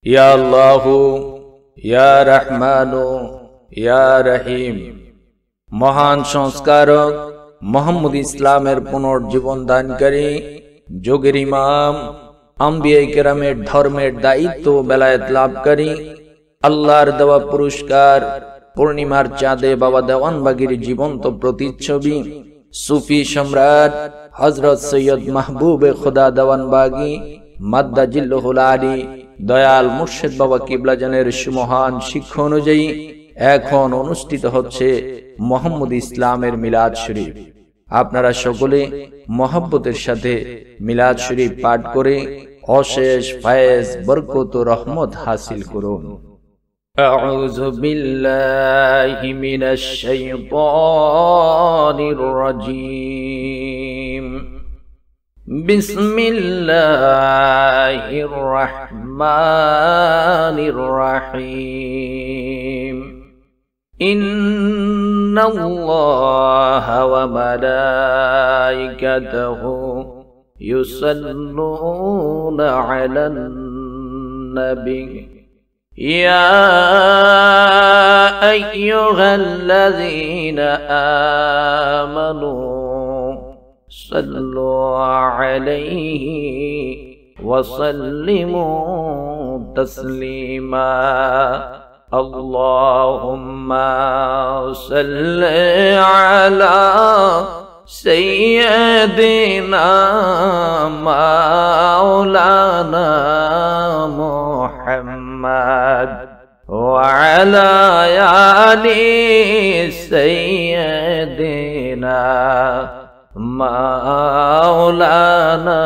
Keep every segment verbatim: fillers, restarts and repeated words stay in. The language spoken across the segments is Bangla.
ইয়া আল্লাহু ইয়া রহমানু ইয়া রহিম। মহান সংস্কারক মুহাম্মদ ইসলামের পুনর্জীবন দানকারী যুগের ইমাম আম্বিয়া কেরামের ধর্মের দায়িত্ব বেলায়েত লাভকারী আল্লাহর দেওয়া পুরস্কার পূর্ণিমার চাঁদে বাবা দেওয়ানবাগীর জীবন্ত প্রতিচ্ছবি সুফি সম্রাট হযরত সৈয়দ মাহবুবে খোদা দেওয়ানবাগী মাদ্দাজিল্লুহুল আলী দয়াল মুর্শিদ বাবা কিবলাজানের সুমহান শিক্ষা অনুযায়ী এখন অনুষ্ঠিত হচ্ছে মুহাম্মদ ইসলামের মিলাদ শরীফ। আপনারা সকলে মহব্বতের সাথে মিলাদ শরীফ পাঠ করে অশেষ ফায়েজ বরকত ও রহমত হাসিল করুন। আউযু বিল্লাহি মিনাশ শাইতানির রাজীম। বিসমিল্লাহির রহমানির রহিম। ইন্নাল্লাহা ওয়া মালাইকাতাহু ইউসাল্লুনা আলান নবী ইয়া আইয়ুহাল্লাযীনা আমানু সাল্লু আলাইহি ওয়া সাল্লিমু তাসলিমা। আল্লাহুম্মা সাল্লি আলা সাইয়্যিদিনা মাওলানা মুহাম্মদ ওয়া আলা আলি সাইয়্যিদিনা মাওলানা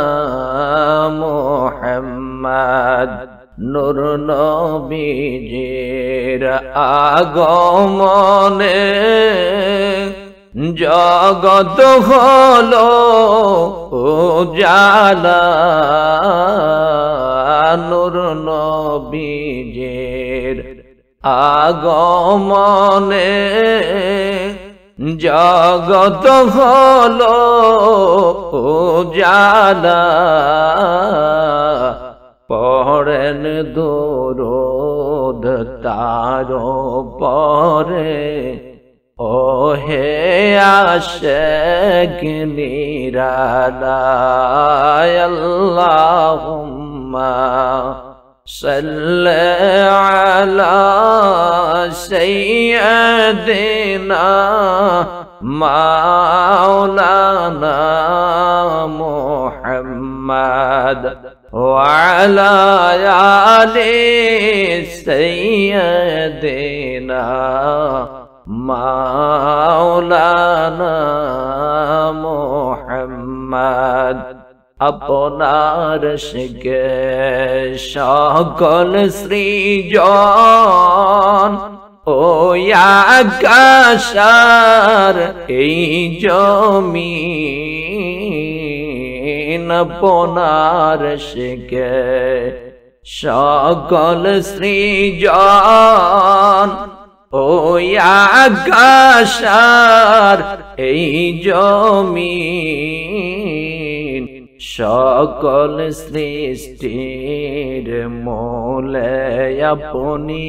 মুহাম্মদ। নূর নবীজির আগমনে জগৎ হলো উজালা। নূর নবীজির আগমনে জগৎ হলো উজালা। পড়েন দুরূদ তার পরে ওহে আশিক নিরালায়। আল্লাহুম্মা সাল্লি আলা সাইয়্যিদিনা মাওলানা মুহাম্মদ ওয়া আলা আলি সাইয়্যিদিনা মাওলানা মুহাম্মদ। আপনার শিকে সকল সৃজন ও আকাশার এই জমিন। আপনার শিকে সকল সৃজন ও আকাশার এই জমিন। সকল সৃষ্টির মূলে আপনি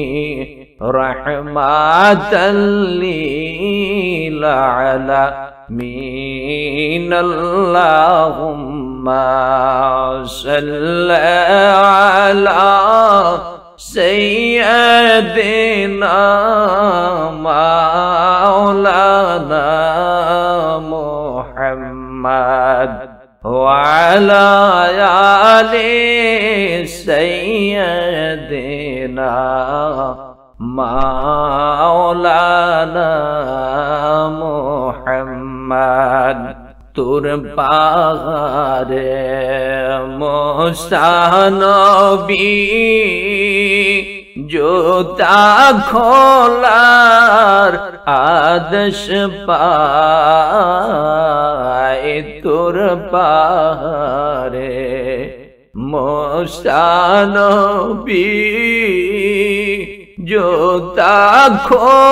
রহমাতাল লিল আলামিন। আল্লাহুম্মা সাল্লি আলা সাইয়্যিদিনা মাওলানা মুহাম্মদ ওয়া আলা আলি সাইয়্যিদিনা মাওলানা মুহাম্মদ। তোর পাহাড়ে মুসা নবী জুতা খোলার আদেশ পায়। তোর পাহাড়ে মুসা নবী জুতা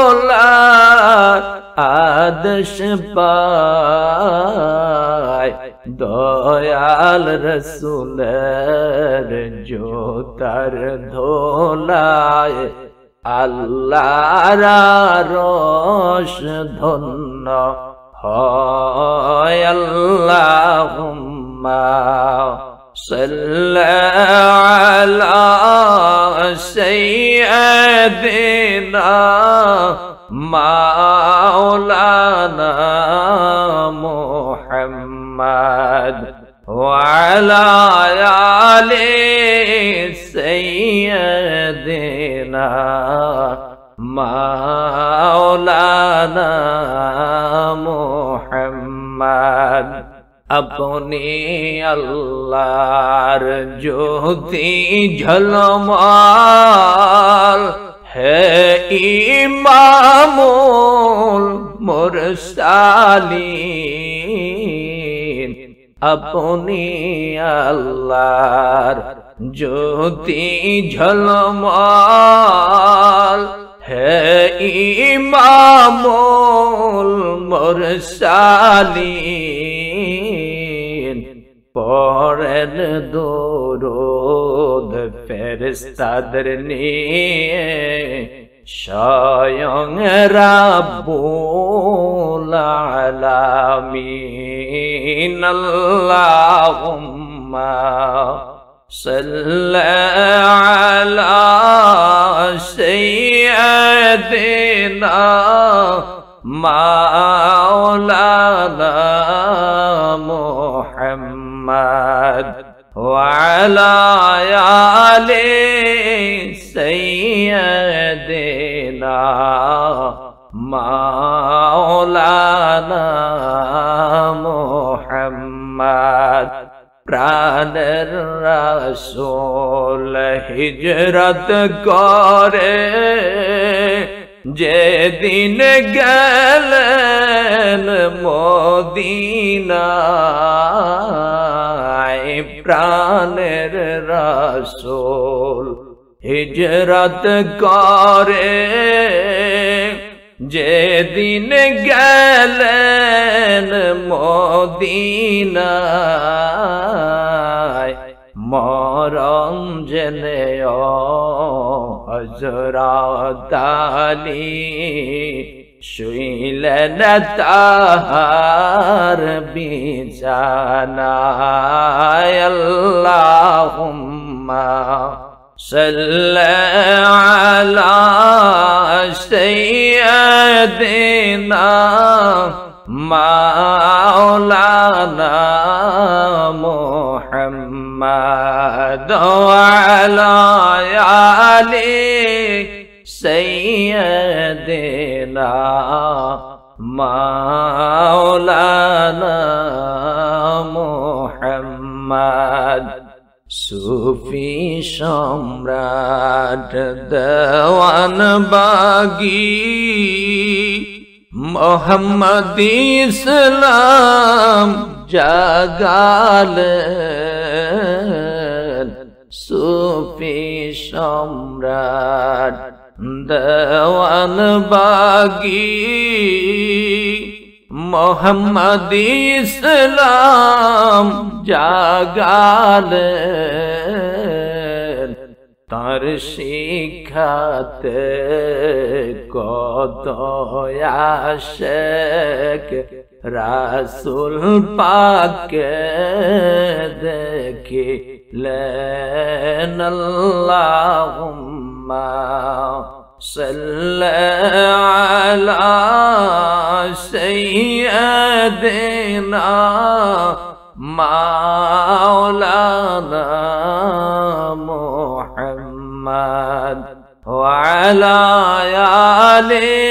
খোলার আদেশ পায়। দয়াল রসুলের জোতার ধোলায় আল্লাহর আরশ ধন্য হয়। আল্লাহুম্মা সাল্লি আলা সাইয়্যিদিনা মাওলানা মুহাম্মদ ওয়া আলা আলি সাইয়্যিদিনা মাওলানা মুহাম্মদ। আপনি আল্লাহর জ্যোতি ঝলমল হে ইমামুল মুরসালিন। আপনি আল্লাহর জ্যোতি ঝলমল হে ইমামুল মুরসালিন। পড়েন দরুদ ফেরেশতাদের নিয়ে স্বয়ং রাব্বুল আলামিন। আল্লাহুম্মা সাল্লি আলা সাইয়্যিদিনা মাওলানা মুহাম্মদ ওয়া আলা আলি সাইয়্যিদিনা মাওলানা মুহাম্মদ। প্রাণের রাসূল হিজরত করে যেদিন গেলেন মদিনায়। প্রাণের রাসূল হিজরত করে যেদিন গেলেন মদিনায়। মরণ জেনেও হযরত আলী শুইলেন তাহার বিছানায়। আল্লাহুম্মা সাল্লি আলা সাইয়্যিদিনা মাওলানা মুহাম্মদ ওয়া আলা আলি সাইয়্যিদিনা মাওলানা মুহাম্মদ। সুফি সম্রাট দেওয়ান বাগী মোহাম্মদ ইসলাম জাগালেন। সুফি সম্রাট দেওয়ান বাগী মোহাম্মদ ইসলাম জাগালেন। তার শিক্ষাতে কত আশিক রাসূল পাককে দেখিলেন। আল্লাহুম্মা সাল্লি আলা সাইয়্যিদিনা মাওলানা মুহাম্মদ ওয়া আলা আলি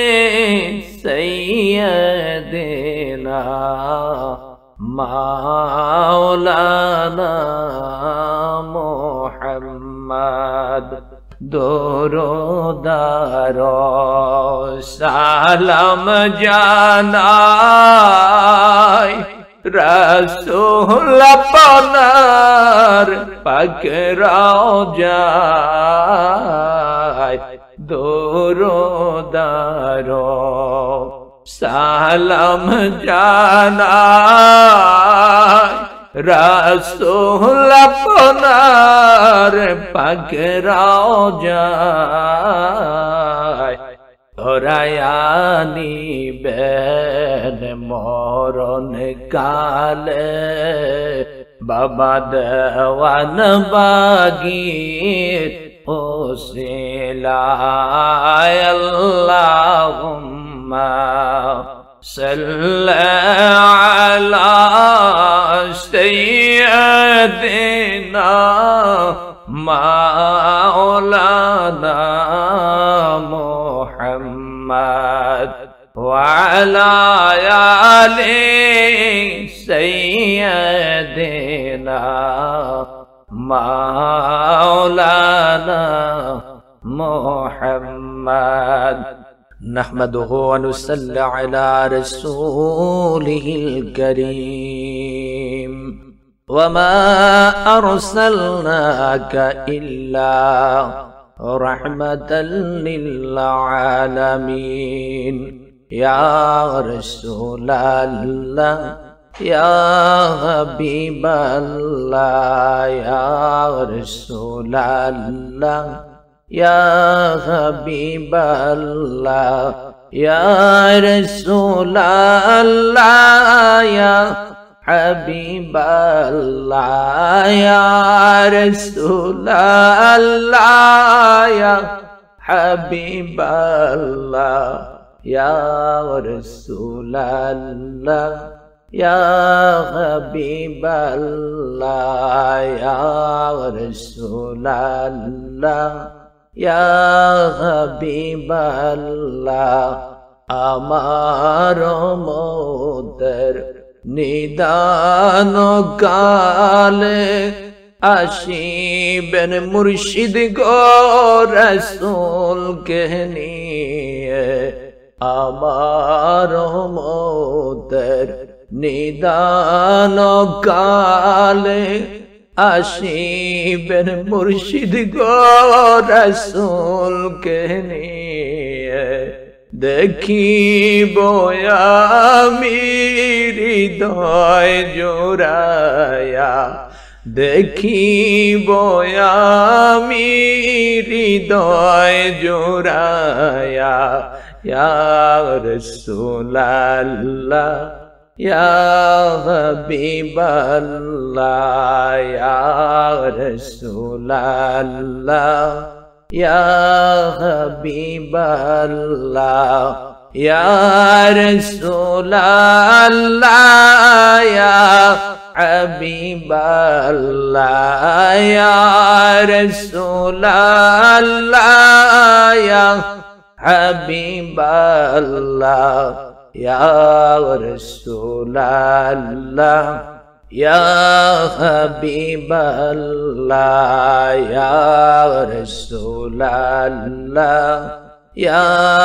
সাইয়্যিদিনা মাওলানা মুহাম্মদ। দরুদ আর সালাম জানাই রাসূল আপনার পাক রওজায়। দরুদ আর সালাম জানাই রাসূল আপনার পাক রওজায় ধরায়ানি বেন মরণ কালে বাবা দেওয়ান বাগির ওসিলায় আল্লাহুম্মা সাল্লি আলা সাইয়্যিদিনা মাওলানা মুহাম্মদ ওয়া আলা আলি সাইয়্যিদিনা মাওলানা মুহাম্মদ نحمده ونصلي على رسوله الكريم وما أرسلناك إلا رحمة للعالمين يا رسول الله يا حبيب الله يا رسول الله يا حبيب الله يا رسول الله يا حبيب الله يا رسول الله يا حبيب الله يا رسول الله يا حبيب الله يا رسول الله يا حبيب الله আমার মোদের নিদান কালে আসিবেন মুর্শিদ গো রাসূল কে নিয়ে আমার মোদের নিদান কালে আসিবেন মুর্শিদ গো রাসূল কে নিয়ে দেখিব আমি হৃদয় জোড়ায়া দেখিব আমি হৃদয় জোড়ায়া ইয়া রাসূলুল্লাহ ইয়া হাবিবাল্লাহ ইয়া রাসূলুল্লাহ ইয়া হাবিবাল্লাহ ইয়া রাসূলুল্লাহ ইয়া হাবিবাল্লাহ ইয়া রাসূলুল্লাহ ইয়া হাবিবাল্লাহ ইয়া রাসূলুল্লাহ ইয়া হাবিবাল্লাহ ইয়া রাসূলুল্লাহ ইয়া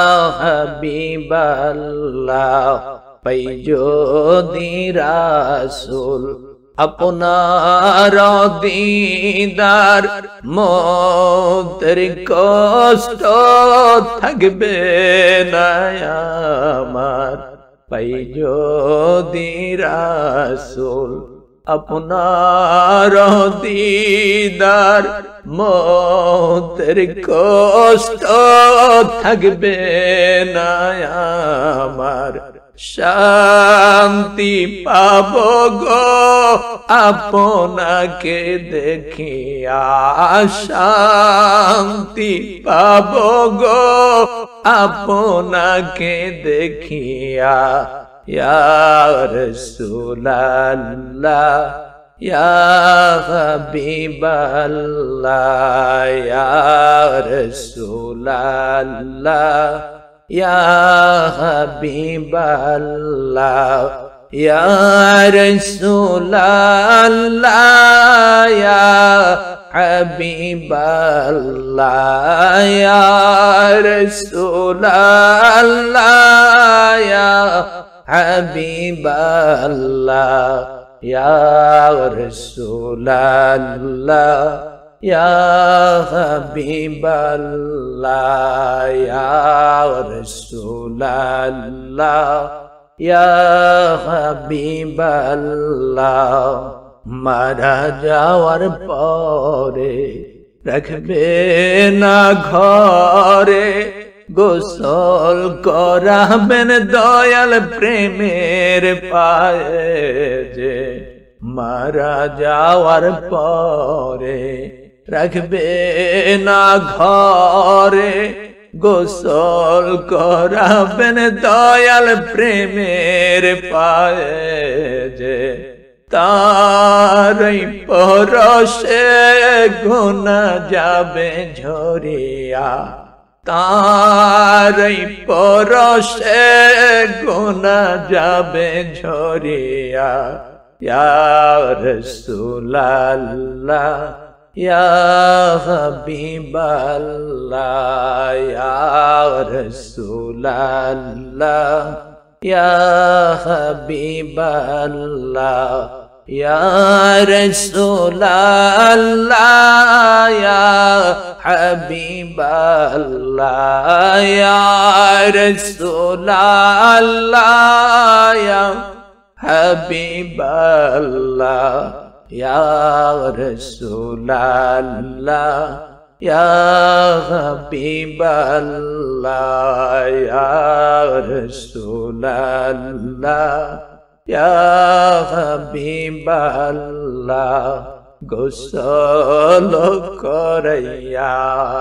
হাবিবাল্লাহ পাই যদি রাসূল আপনার দিদার মতের কষ্ট থাকবে না আমার পাই যদি রাসূল আপনার দিদার মতের কষ্ট থাকবে না আমার শান্তি পাবো গো আপনাকে দেখিয়া শান্তি পাবো গো আপনাকে দেখিয়া ইয়া রাসূলুল্লাহ ইয়া হাবিবাল্লাহ ইয়া রাসূলুল্লাহ ইয়া হাবিবাল্লাহ ইয়া রাসূলুল্লাহ ইয়া হাবিবাল্লাহ ইয়া রাসূলুল্লাহ ইয়া হাবিবাল্লাহ ইয়া রাসূলুল্লাহ ইয়া হাবিবাল্লাহ ইয়া রাসূলাল্লাহ ইয়া হাবিবাল্লাহ মারা যাওয়ার পরে রাখবে না ঘরে গোসল করাবেন দয়াল প্রেমের পায়ে যে মারা যাওয়ার পরে রাখবে না ঘরে গোসল করাবেন দয়াল প্রেমের পায়ে যে তারই পরশে গুনাহ যাবে ঝরিয়া তারই পরশে গুনাহ যাবে ঝরিয়া ইয়া রাসূলাল্লাহ ইয়া হাবিবাল্লাহ ইয়া রাসূলাল্লাহ ইয়া হাবিবাল্লাহ ইয়া রাসূলাল্লাহ ইয়া হাবিবাল্লাহ ইয়া রাসূলাল্লাহ ইয়া হাবিবাল্লাহ ইয়া রাসূলাল্লাহ ইয়া হাবিবাল্লাহ ইয়া রাসূলাল্লাহ ইয়া হাবিবাল্লাহ গোসল করাইয়া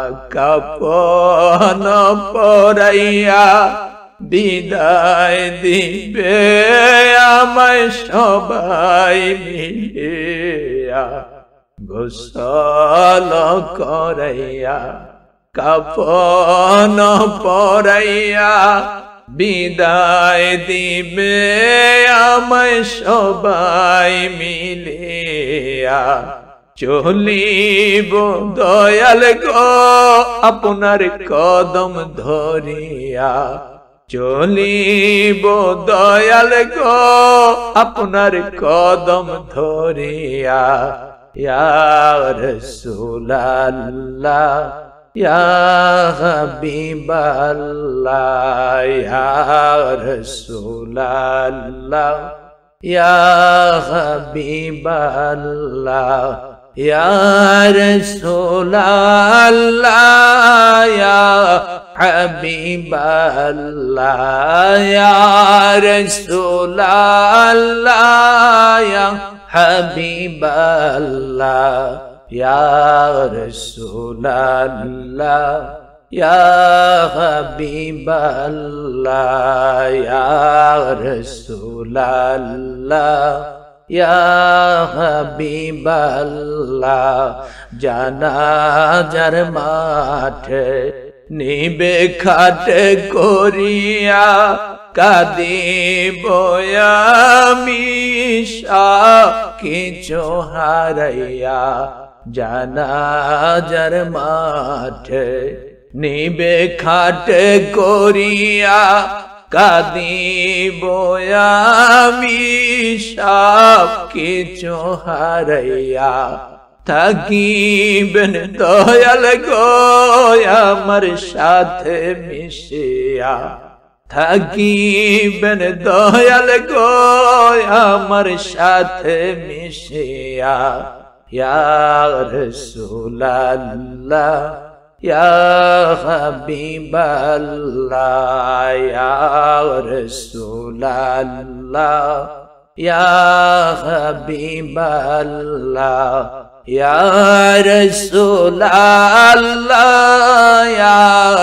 কাফন পরাইয়া বিদায় দিবে আমায় সবাই মিলিয়া গোসল করাইয়া কাফন পরাইয়া বিদায় দিবে আমায় সবাই মিলিয়া চলিব দয়াল গো আপনার কদম ধরিয়া চলিব দয়াল গো আপনার কদম ধরিয়া ইয়া রাসূলাল্লাহ ইয়া হাবিবাল্লাহ ইয়া রাসূলাল্লাহ ইয়া হাবিবাল্লাহ ইয়া রাসূলাল্লাহ ইয়া হাবিবাল্লাহ ইয়া রাসূলাল্লাহ ইয়া হাবিবাল্লাহ ইয়া রাসূলাল্লাহ ইয়া হাবিবাল্লাহ ইয়া রাসূলাল্লাহ ইয়া হাবিবাল্লাহ জানাজার মাঠে নিবে খাট করিয়া কাঁদিব আমি কিছু হারাইয়া জানাজার মাঠে নিবে খাট করিয়া কাঁদিব আমি কিছু হারাইয়া থাকিবেন দয়াল গো আমার সাথে মিশিয়া থাকিবেন দয়াল গো আমার সাথে মিশিয়া ইয়া রাসূলাল্লাহ ইয়া হাবিবাল্লাহ ইয়া রাসূলাল্লাহ ইয়া হাবিবাল্লাহ ইয়া রাসূলাল্লাহ ইয়া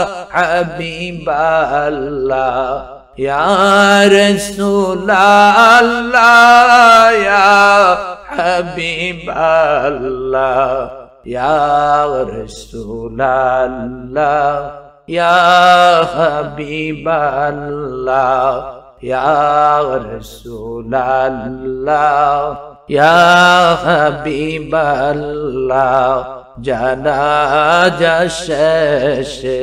হাবিবাল্লাহ ইয়া রাসূলাল্লাহ ইয়া হাবিবাল্লাহ ইয়া রাসূলাল্লাহ ইয়া হাবিবাল্লাহ ইয়া রাসূলাল্লাহ ইয়া হাবিবাল্লাহ জানাজা শেষে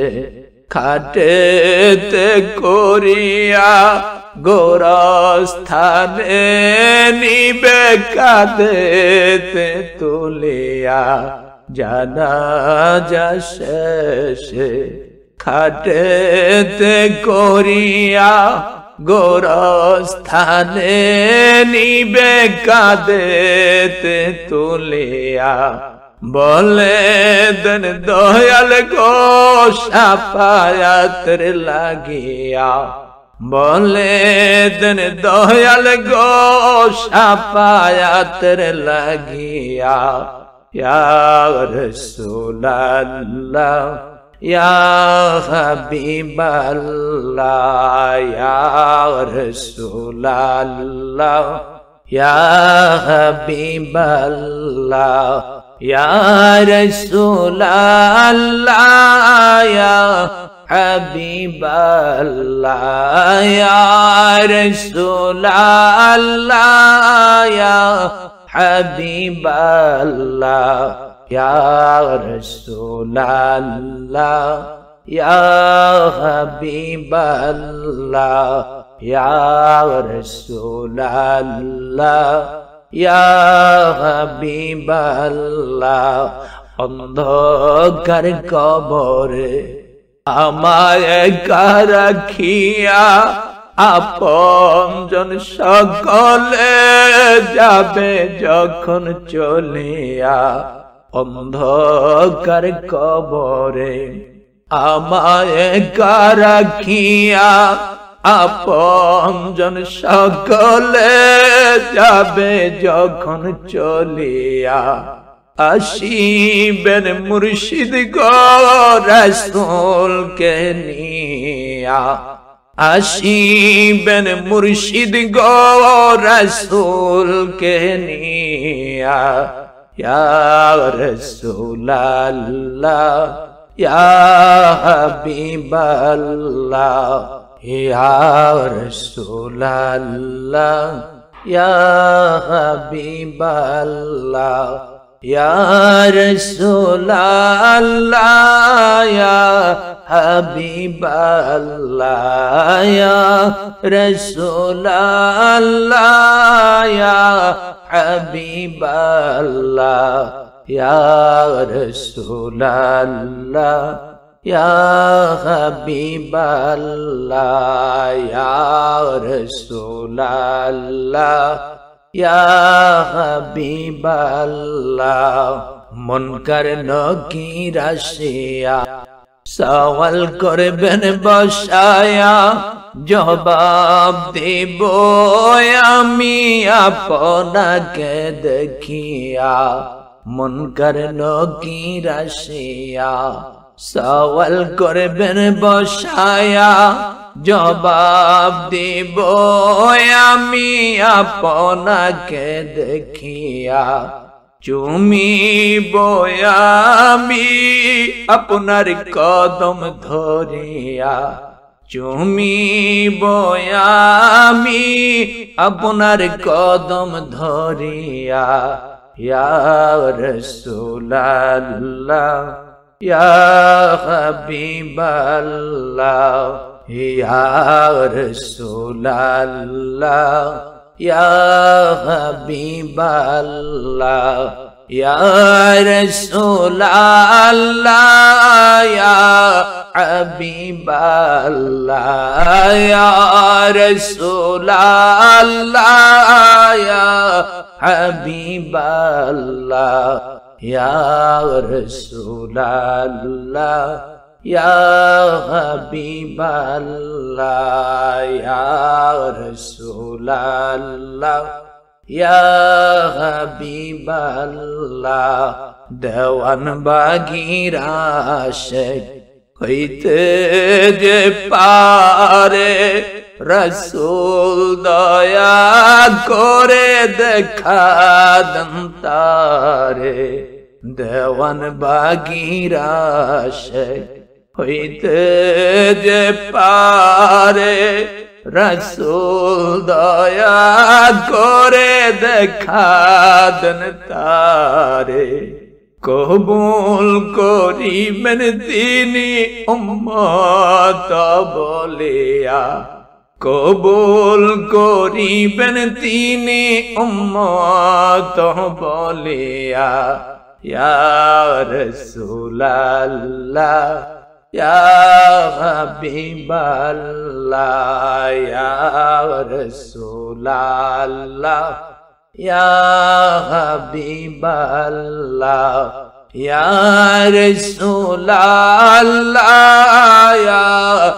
খাটেতে করিয়া গোরস্থানে নিবে কাঁদেতে তুলিয়া জানাজা শেষে খাটেতে করিয়া গোরস্থানে নিবে কাঁদেতে তুলিয়া বলে দেন দয়াল গো শাফায়াতের লাগিয়া বলে দেন দয়াল গো শাফায়াতের লাগিয়া ইয়া রাসূলুল্লাহ ইয়া হাবিবাল্লাহ ইয়া রাসূলুল্লাহ ইয়া হাবিবাল্লাহ ইয়া রাসূলুল্লাহ ইয়া হাবিবাল্লাহ ইয়া রাসূলুল্লাহ ইয়া হাবিবাল্লাহ ইয়া রাসূলুল্লাহ ইয়া হাবিবাল্লাহ ইয়া রাসূলুল্লাহ ইয়া হাবিবাল্লাহ অন্ধকার কবরে আমায় একা রাখিয়া আপনজন সকলে যাবে যখন চলিয়া অন্ধকার কবরে আমায় একা রাখিয়া আপনজন সকলে যাবে যখন চলিয়া আসিবেন মুর্শিদ গো রাসূলকে নিয়া আসিবেন মুর্শিদ গো রাসূলকে নিয়া ইয়া রাসূলুল্লাহ ইয়া হাবিবাল্লাহ ইয়া রাসূলুল্লাহ ইয়া হাবিবাল্লাহ ইয়া রাসূলুল্লাহ ইয়া হাবিবাল্লাহ ইয়া রাসূলুল্লাহ ইয়া হাবিবাল্লাহ ইয়া রাসূলুল্লাহ ইয়া হাবিবাল্লাহ ইয়া রাসূলুল্লাহ ইয়া হাবিবাল্লাহ মুনকার নকির আসিয়া সওয়াল করবেন বসায়া জবাব দেব আমি আপনাকে দেখিয়া মুনকার নকির আসিয়া সওয়াল করবেন বসায়া জবাব দেব আমি আপনাকে দেখিয়া চুমিব আমি আপনার কদম ধরিয়া চুমিব আমি আপনার কদম ধরিয়া ইয়া রাসূলুল্লাহ ইয়া হাবিবাল্লাহ ইয়া রাসূলুল্লাহ ইয়া হাবিবাল্লাহ ইয়া রাসূলুল্লাহ ইয়া হাবিবাল্লাহ ইয়া রাসূলুল্লাহ ইয়া হাবিবাল্লাহ ইয়া রাসূলুল্লাহ ইয়া হাবিবাল্লাহ ইয়া রাসূলুল্লাহ ইয়া হাবিবাল্লাহ দেওয়ান বাগীর আশিক হইতে যে পারে রাসূল দয়া করে দেখা দেন তারে দেওয়ান বাগীর আশিক হইতে যে পারে রাসূল দয়া করে দেখা দেন তারে কবুল করিবেন তিনি উম্মত বলিয়া কবুল করিবেন তিনি উম্মত বলিয়া ইয়া রাসূলাল্লাহ ইয়া হাবিবাল্লাহ ইয়া রাসূলাল্লাহ ইয়া হাবিবাল্লাহ ইয়া রাসূলাল্লাহ ইয়া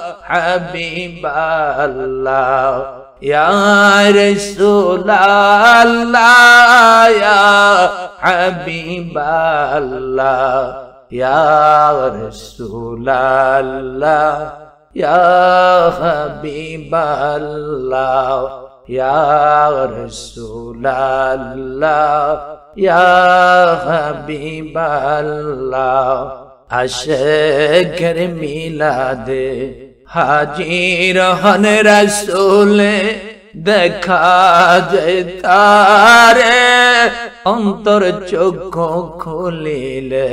হাবিবাল্লাহ ইয়া রাসূলাল্লাহ ইয়া হাবিবাল্লাহ ইয়া রাসূলাল্লাহ ইয়া হাবিবাল্লাহ ইয়া রাসূলাল্লাহ ইয়া হাবিবাল্লাহ আশিকের মিলাদে হাজির হন রাসূলে দেখা যায় তারে অন্তর চক্ষু খুলিলে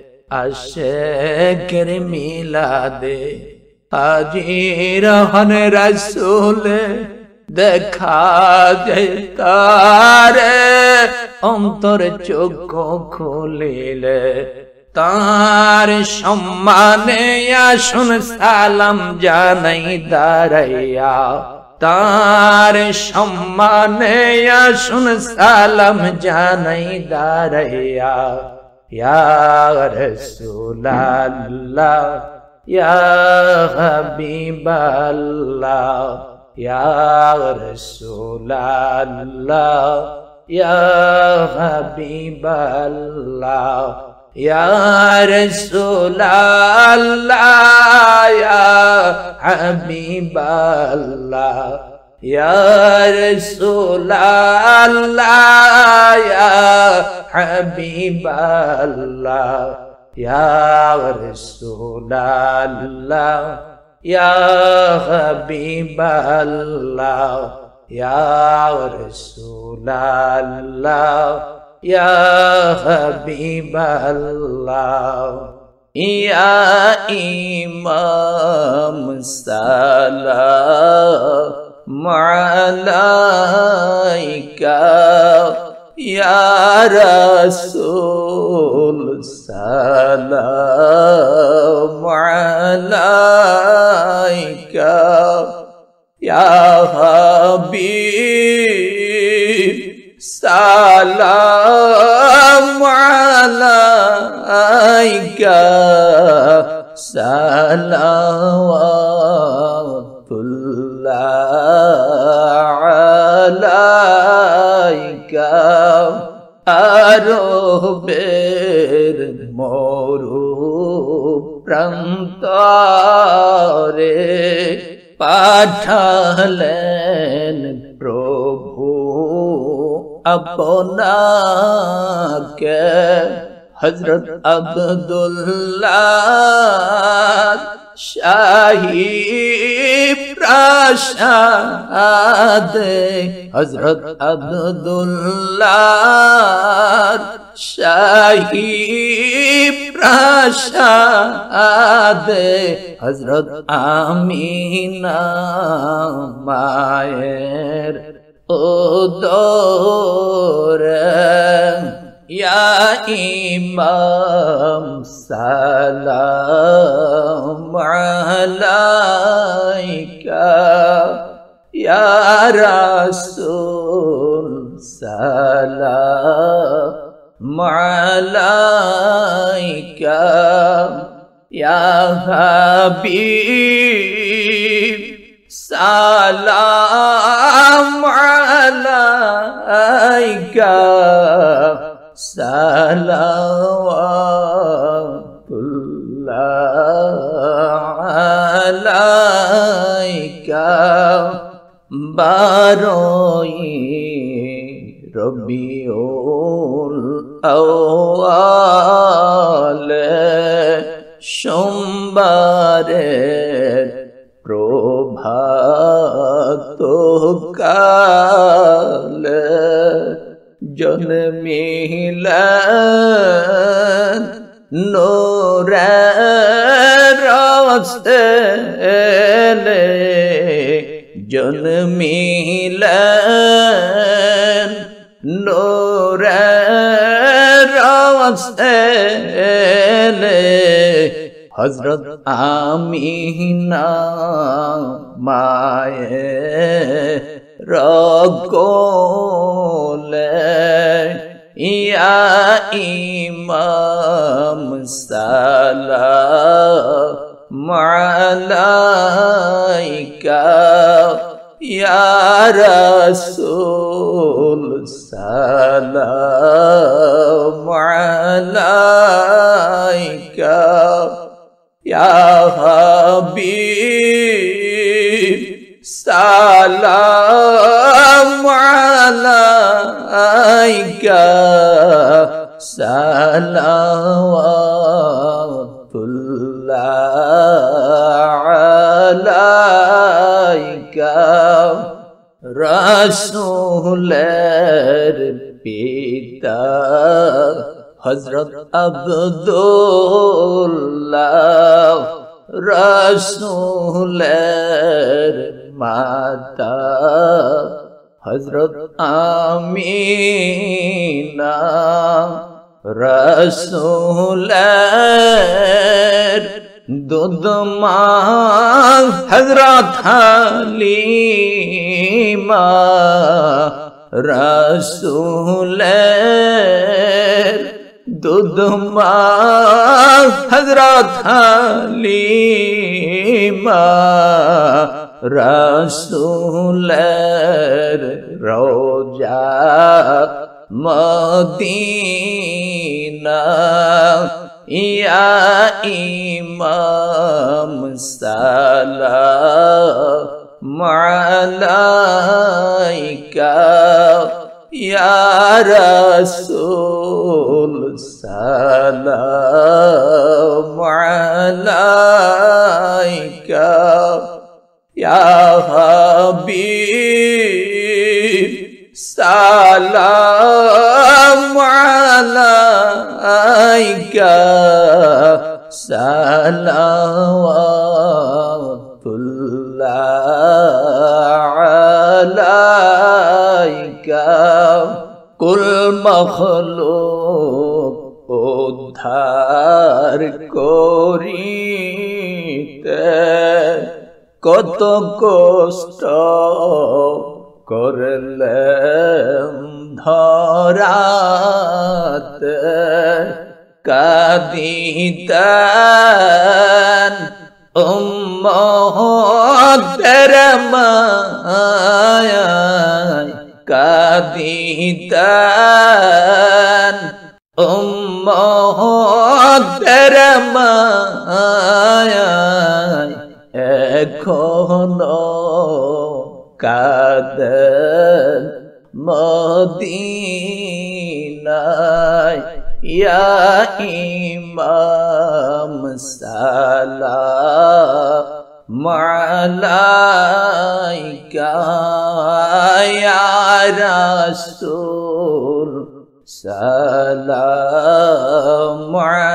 আশিকের মিলাদে হাজির হন রাসূলে দেখা যায় তারে অন্তর চক্ষু খুলিলে তার সম্মানে আসুন সালাম জানাই দাঁড়াইয়া তার সম্মানে আসুন সালাম জানাই দাঁড়াইয়া ইয়া রাসূলাল্লাহ ইয়া হাবিবাল্লাহ ইয়া রাসূলাল্লাহ ইয়া হাবিবাল্লাহ ইয়া রাসূলাল্লাহ ইয়া হাবিবাল্লাহ ইয়া রাসূলাল্লাহ ইয়া হাবিবাল্লাহ ইয়া রাসূলাল্লাহ ইয়া হাবিবাল্লাহ ইয়া রাসূলাল্লাহ ইয়া হাবিবাল্লাহ ইয়া ইমাম সালাম আলাইকা ইয়া রাসূল সালাম আলাইকা ইয়া হাবিব সালাম আলাইকা সালাওয়াতুল্লাহ আলাইকা আরবের মরু প্রান্তরে পাঠালেন প্রভু আপনাকে হযরত আব্দুল্লাহ শাহী প্রাসাদে হযরত আব্দুল্লাহ শাহী প্রাসাদে হযরত আমিনা মায়ের উদরে ইয়া ইমাম সালাম আলাইকা ইয়া রাসূল সালাম আলাইকা ইয়া হাবিব সালাম আলাইকা সালাওয়াতুল্লাহ আলাইকা বারোই রবিউল আউয়াল সোমবারের প্রভাত কালে জন্মিলেন নূরের রাস্তায় জন্মিলেন নূরের ছেলে হযরত আমিনা মায়ের কোলে ইয়া ইমাম সালাম আলাইকা ইয়া রাসূল সালাম আলাইকা ইয়া হাবিব সালাম আলাইকা সালাওয়াতুল্লাহ আলাইকা রাসূলের পিতা হযরত আব্দুল্লাহ রাসূলের মাতা হযরত আমিনা রাসূলের দুধমা হযরত হালিমা রাসূলের দুধমা হযরত হালিমা রাসূলের রওজা মদিনা ইয়া ইমাম সালাম আলাইকা ইয়া রাসূল সালাম আলাইকা ইয়া হাবিব সালাম আলাইকা সালাওয়াতুল্লাহ আলাইকা কুল মখলুক উদ্ধার করিতে কত কষ্ট করলেন ধরাতে কাঁদিতেন উম্মতের মায়ায় কাঁদিতেন উম্মতের মায়ায় এখনো কাঁদেন মদিনায় ইয়া ইমাম সালাম আলাইকা ইয়া রাসূল সালাম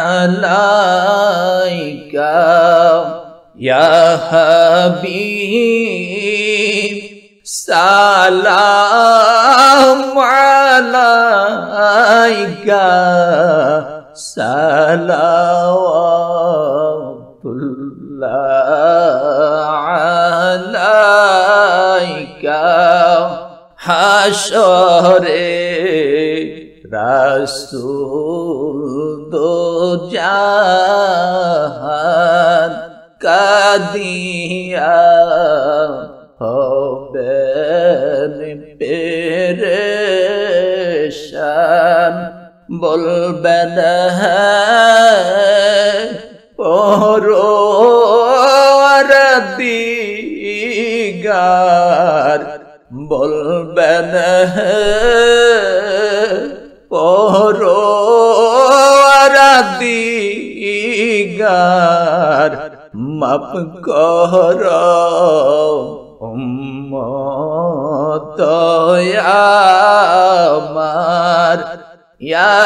আলাইকা ইয়া হাবিব সালাম আলাইকা সালাওয়াতুল্লাহ আলাইকা হাশরে রাসূল দো জাহান কাদিয়া হবেন পেরেশান বলবেন পরওয়ারদিগার বলবেন পরওয়ারদিগার মাফ কর উম্মত আমার ইয়া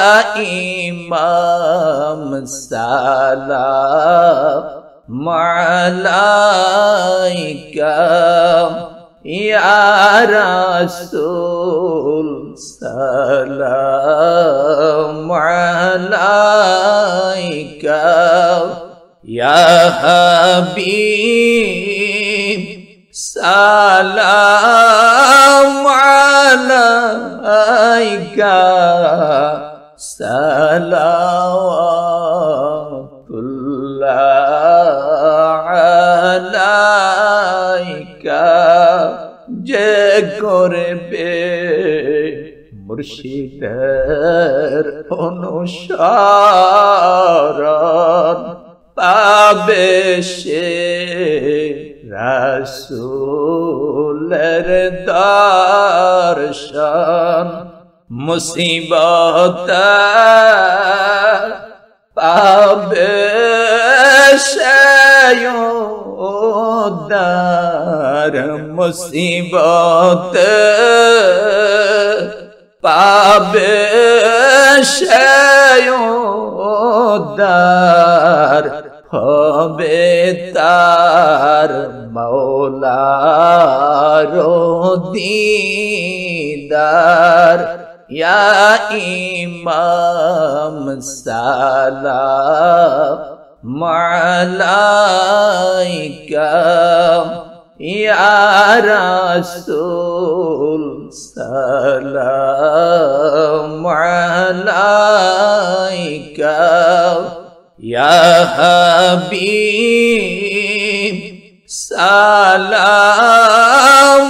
ইমাম সালাম আলাইকা ইয়া রাসূল সালাম আলাইকা ইয়া হাবিব সালাম আলাইকা সালাওয়াতুল্লাহ আলাইকা যে করবে মুর্শিদের অনুসরণ পাবে সে রাসূলের দর্শন মুসিবত পাবে সে উদ্ধার মুসিবত পাবে সে উদ্ধার হবে তার মওলার দিদার ইয়া ইমাম সালাম আলাইকা ইয়া রাসূল সালাম আলাইকা ইয়া হাবিব সালাম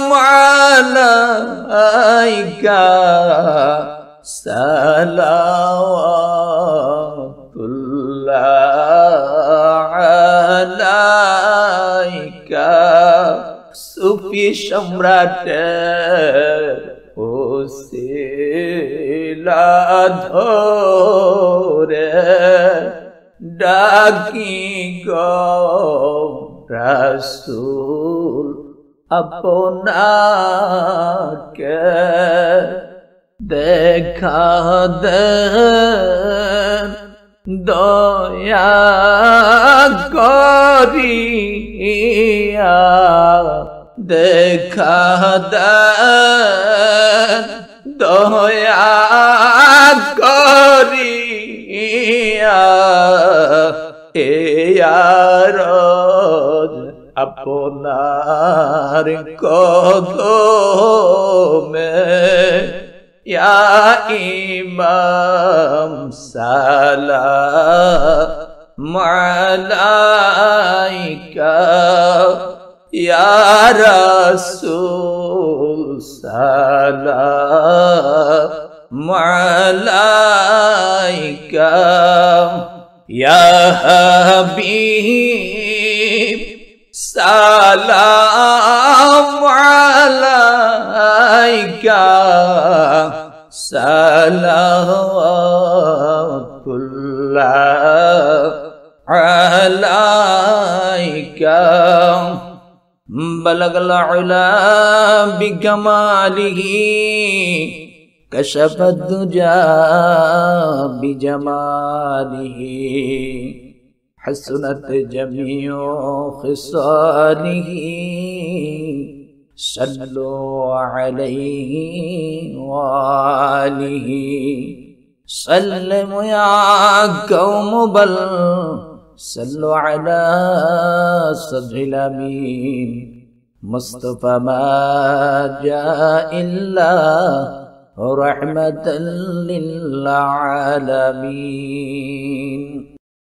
আলাইকা সালাওয়াতুল্লাহ আলাইকা সুফি সম্রাটের ওসিলা ধরে ডাকি গো রাসূল আপনাকে দেখা দেন দয়া করিয়া দেখা দেন দয়া করিয়া এ আরজ আপনার কদমে ইয়া ইমাম সালাম আলাইকা ইয়া রাসূল সালাম আলাইকা ইয়া হাবিব সালাম আলাইকা সালাওয়াতুল্লাহ আলাইকা বালাগাল উলা বিকামালিহি কাশাফাদ দুজা বিজামালিহি حسنت جميع خصاله صلوا عليه وآله سلموا يا قوم بل صلوا على صدر الأمين مصطفى ما جاء إلا رحمة للعالمين.